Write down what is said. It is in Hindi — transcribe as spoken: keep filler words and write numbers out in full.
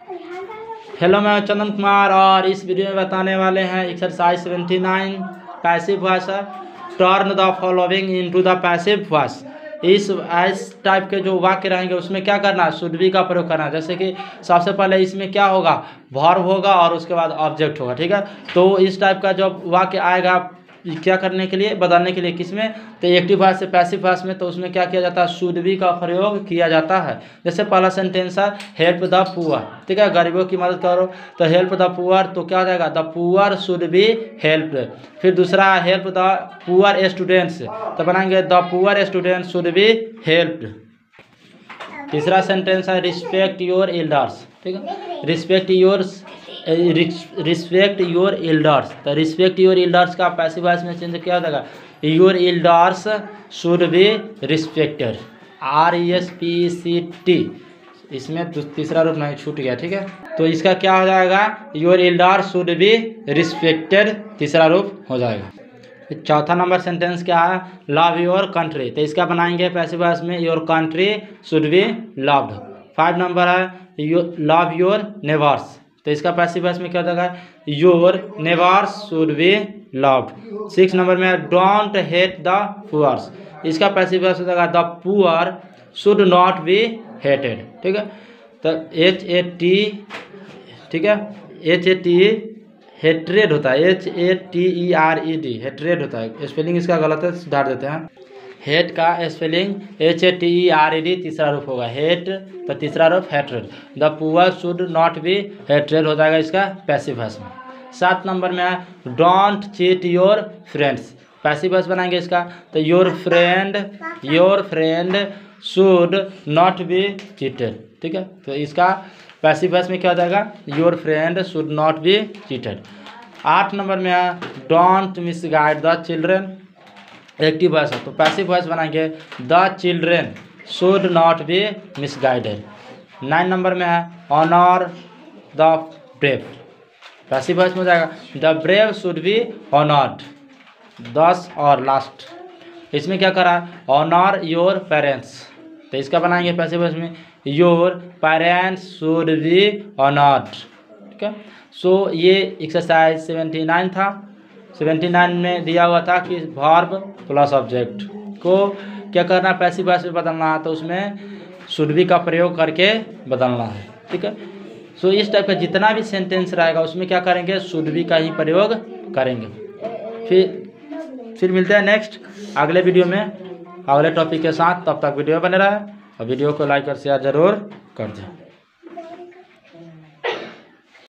हेलो, मैं चंदन कुमार और इस वीडियो में बताने वाले हैं exercise seventy nine passive voice. Turn the following into the passive voice. इस इस टाइप के जो वाक्य रहेंगे उसमें क्या करना है, शुड बी का प्रयोग करना है। जैसे कि सबसे पहले इसमें क्या होगा, वर्ब होगा और उसके बाद ऑब्जेक्ट होगा, ठीक है। तो इस टाइप का जब वाक्य आएगा क्या करने के लिए, बदलने के लिए किसमें, तो एक्टिव वॉइस से पैसिव वॉइस में, तो उसमें क्या किया जाता है, शुड बी का प्रयोग किया जाता है। जैसे पहला सेंटेंस है हेल्प द पुअर, ठीक है, गरीबों की मदद करो, तो हेल्प द पुअर तो क्या हो जाएगा, the poor should be helped. फिर दूसरा हेल्प द पुअर स्टूडेंट्स, तो बनाएंगे the poor student should be helped. तीसरा सेंटेंस है रिस्पेक्ट योर एल्डर्स, ठीक है, respect your respect your elders, तो रिस्पेक्ट योर एल्डर्स का पैसिव वॉइस में चेंज क्या हो जाएगा, your elders should be respected, R E S P C T, इसमें तीसरा रूप नहीं छूट गया, ठीक है। तो इसका क्या हो जाएगा, your elders should be respected, तीसरा रूप हो जाएगा। चौथा नंबर सेंटेंस क्या है, लव योर कंट्री, तो इसका बनाएंगे पैसिव वॉइस में your country should be loved. Five number है लव योर नेबर्स, तो इसका पैसिव वॉइस में क्या हो जाएगा, your neighbours should be loved. Six number में डोंट हेट द पुअर्स, इसका पैसिव वॉइस हो जाएगा the poor should not be hated, ठीक है। तो एच ए टी, ठीक है, एच ए टी हेट्रेड होता है, H A T E R E D hatred होता है, स्पेलिंग इसका गलत है, सुधार देते हैं। हेट का spelling H A T E R E D, तीसरा रूप होगा हेट, तो तीसरा रूप hatred. The poor should not be hatred हो जाएगा इसका पैसिव वॉइस में। सात नंबर में है don't cheat your friends, passive voice बनाएंगे इसका, तो your friend your friend should not be cheated, ठीक है। तो इसका पैसिव वॉइस में क्या हो जाएगा, your friend should not be cheated. आठ नंबर में है don't misguide the children, active voice है, तो पैसिव वॉइस बनाएंगे the children should not be misguided. Nine number में है honour the brave, passive voice में हो जाएगा the brave should be honoured. दस और लास्ट इसमें क्या करा, ऑनर योर पेरेंट्स, तो इसका बनाएंगे पैसिव वॉइस में your parents should be honoured, ठीक है। सो ये एक्सरसाइज सेवेंटी नाइन था। सेवेंटी नाइन में दिया हुआ था कि वर्ब प्लस ऑब्जेक्ट को क्या करना, पैसिव वॉइस में बदलना है, तो उसमें शुड बी का प्रयोग करके बदलना है, ठीक है। सो इस टाइप का जितना भी सेंटेंस रहेगा उसमें क्या करेंगे, शुड बी का ही प्रयोग करेंगे। फिर फिर मिलते हैं नेक्स्ट अगले वीडियो में अगले टॉपिक के साथ, तब तक वीडियो बने रहा है और वीडियो को लाइक और शेयर जरूर कर दें।